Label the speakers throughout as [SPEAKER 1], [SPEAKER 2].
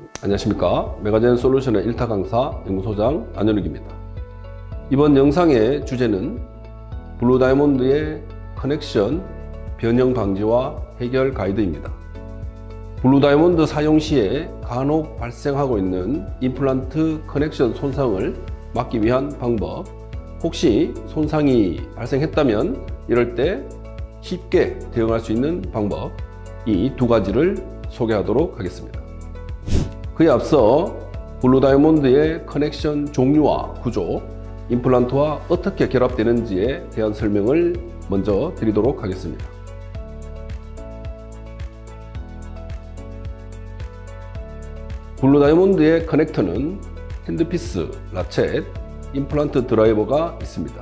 [SPEAKER 1] 안녕하십니까. 메가젠 솔루션의 1타 강사 연구소장 안현욱입니다. 이번 영상의 주제는 블루다이몬드의 커넥션 변형 방지와 해결 가이드입니다. 블루다이몬드 사용 시에 간혹 발생하고 있는 임플란트 커넥션 손상을 막기 위한 방법, 혹시 손상이 발생했다면 이럴 때 쉽게 대응할 수 있는 방법, 이 두 가지를 소개하도록 하겠습니다. 그에 앞서 블루다이몬드의 커넥션 종류와 구조, 임플란트와 어떻게 결합되는지에 대한 설명을 먼저 드리도록 하겠습니다. 블루다이몬드의 커넥터는 핸드피스, 라쳇, 임플란트 드라이버가 있습니다.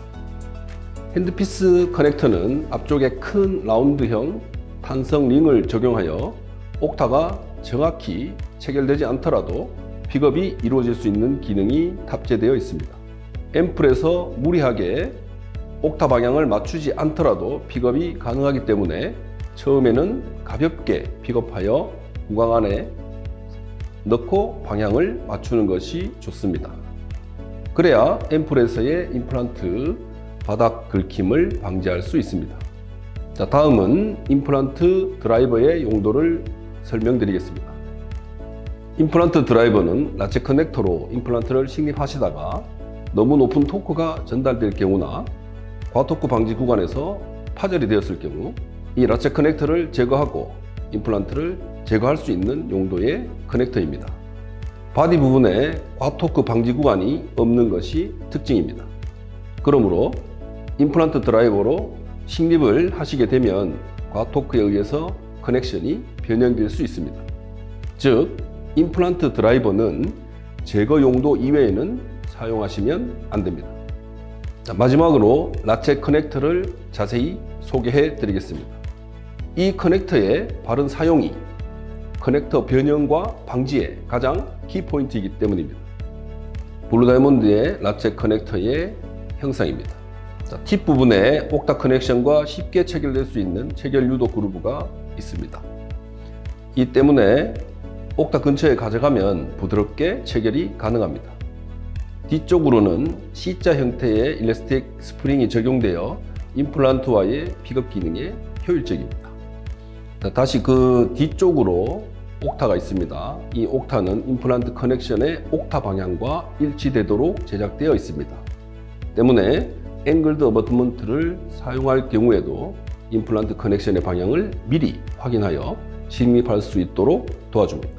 [SPEAKER 1] 핸드피스 커넥터는 앞쪽에 큰 라운드형 탄성 링을 적용하여 옥타가 정확히 체결되지 않더라도 픽업이 이루어질 수 있는 기능이 탑재되어 있습니다. 앰플에서 무리하게 옥타 방향을 맞추지 않더라도 픽업이 가능하기 때문에 처음에는 가볍게 픽업하여 구강 안에 넣고 방향을 맞추는 것이 좋습니다. 그래야 앰플에서의 임플란트 바닥 긁힘을 방지할 수 있습니다. 자, 다음은 임플란트 드라이버의 용도를 설명드리겠습니다. 임플란트 드라이버는 라쳇 커넥터로 임플란트를 식립하시다가 너무 높은 토크가 전달될 경우나 과토크 방지 구간에서 파절이 되었을 경우 이 라쳇 커넥터를 제거하고 임플란트를 제거할 수 있는 용도의 커넥터입니다. 바디 부분에 과토크 방지 구간이 없는 것이 특징입니다. 그러므로 임플란트 드라이버로 식립을 하시게 되면 과토크에 의해서 커넥션이 변형될 수 있습니다. 즉, 임플란트 드라이버는 제거 용도 이외에는 사용하시면 안 됩니다. 자, 마지막으로 라쳇 커넥터를 자세히 소개해 드리겠습니다. 이 커넥터의 바른 사용이 커넥터 변형과 방지의 가장 키포인트이기 때문입니다. 블루다이몬드의 라쳇 커넥터의 형상입니다. 자, 팁 부분에 옥타 커넥션과 쉽게 체결될 수 있는 체결 유도 그루브가 있습니다. 이 때문에 옥타 근처에 가져가면 부드럽게 체결이 가능합니다. 뒤쪽으로는 C자 형태의 일라스틱 스프링이 적용되어 임플란트와의 픽업 기능에 효율적입니다. 자, 다시 그 뒤쪽으로 옥타가 있습니다. 이 옥타는 임플란트 커넥션의 옥타 방향과 일치되도록 제작되어 있습니다. 때문에 앵글드 어버트먼트를 사용할 경우에도 임플란트 커넥션의 방향을 미리 확인하여 식립할 수 있도록 도와줍니다.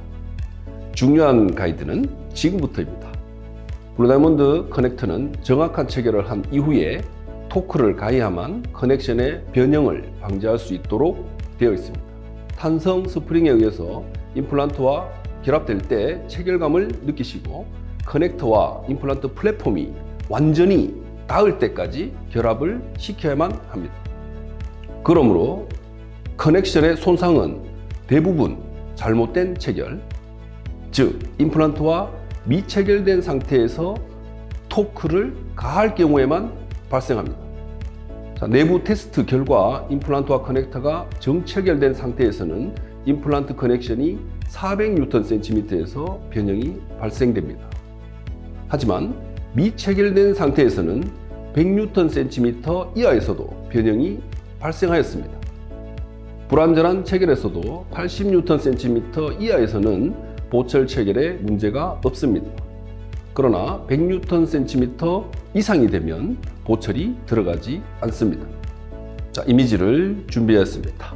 [SPEAKER 1] 중요한 가이드는 지금부터입니다. 블루다이몬드 커넥터는 정확한 체결을 한 이후에 토크를 가해야만 커넥션의 변형을 방지할 수 있도록 되어 있습니다. 탄성 스프링에 의해서 임플란트와 결합될 때 체결감을 느끼시고 커넥터와 임플란트 플랫폼이 완전히 닿을 때까지 결합을 시켜야만 합니다. 그러므로 커넥션의 손상은 대부분 잘못된 체결, 즉 임플란트와 미체결된 상태에서 토크를 가할 경우에만 발생합니다. 자, 내부 테스트 결과 임플란트와 커넥터가 정체결된 상태에서는 임플란트 커넥션이 400Nm/cm에서 변형이 발생됩니다. 하지만 미체결된 상태에서는 100Nm/cm 이하에서도 변형이 발생하였습니다. 불완전한 체결에서도 80Nm/cm 이하에서는 보철 체결에 문제가 없습니다. 그러나 100Nm/cm 이상이 되면 보철이 들어가지 않습니다. 자, 이미지를 준비했습니다.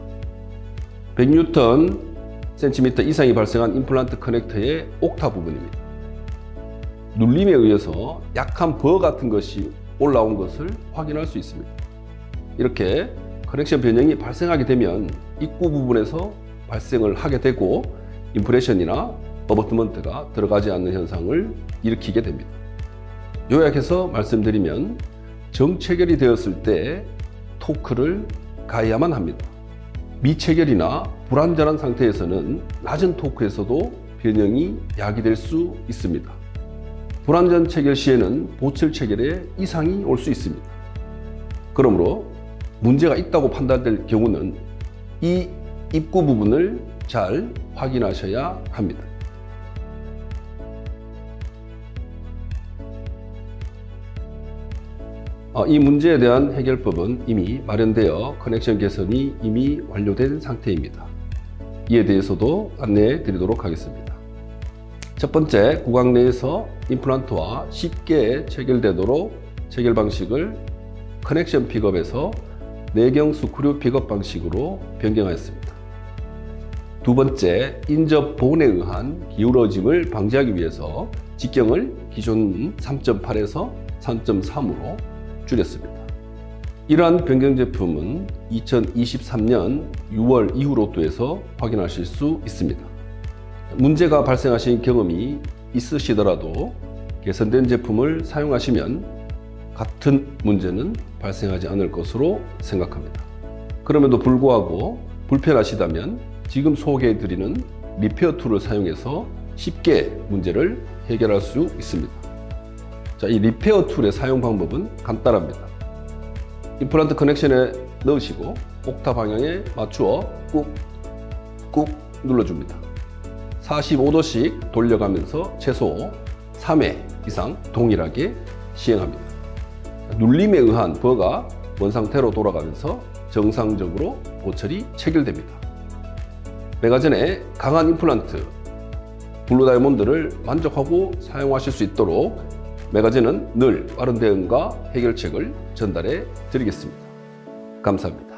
[SPEAKER 1] 100Nm/cm 이상이 발생한 임플란트 커넥터의 옥타 부분입니다. 눌림에 의해서 약한 버 같은 것이 올라온 것을 확인할 수 있습니다. 이렇게 커넥션 변형이 발생하게 되면 입구 부분에서 발생을 하게 되고 임프레션이나 어버트먼트가 들어가지 않는 현상을 일으키게 됩니다. 요약해서 말씀드리면 정체결이 되었을 때 토크를 가해야만 합니다. 미체결이나 불완전한 상태에서는 낮은 토크에서도 변형이 야기될 수 있습니다. 불완전 체결 시에는 보철 체결에 이상이 올 수 있습니다. 그러므로 문제가 있다고 판단될 경우는 이 입구 부분을 잘 확인하셔야 합니다. 이 문제에 대한 해결법은 이미 마련되어 커넥션 개선이 이미 완료된 상태입니다. 이에 대해서도 안내해 드리도록 하겠습니다. 첫 번째, 구강 내에서 임플란트와 쉽게 체결되도록 체결 방식을 커넥션 픽업에서 내경 스크류 픽업 방식으로 변경하였습니다. 두 번째, 인접 본에 의한 기울어짐을 방지하기 위해서 직경을 기존 3.8에서 3.3으로 줄였습니다. 이러한 변경 제품은 2023년 6월 이후 로또에서 확인하실 수 있습니다. 문제가 발생하신 경험이 있으시더라도 개선된 제품을 사용하시면 같은 문제는 발생하지 않을 것으로 생각합니다. 그럼에도 불구하고 불편하시다면 지금 소개해드리는 리페어 툴을 사용해서 쉽게 문제를 해결할 수 있습니다. 자, 이 리페어 툴의 사용 방법은 간단합니다. 임플란트 커넥션에 넣으시고 옥타 방향에 맞추어 꾹 눌러줍니다. 45도씩 돌려가면서 최소 3회 이상 동일하게 시행합니다. 눌림에 의한 버가 원상태로 돌아가면서 정상적으로 보철이 체결됩니다. 메가젠의 강한 임플란트 블루 다이아몬드를 만족하고 사용하실 수 있도록 메가젠은 늘 빠른 대응과 해결책을 전달해 드리겠습니다. 감사합니다.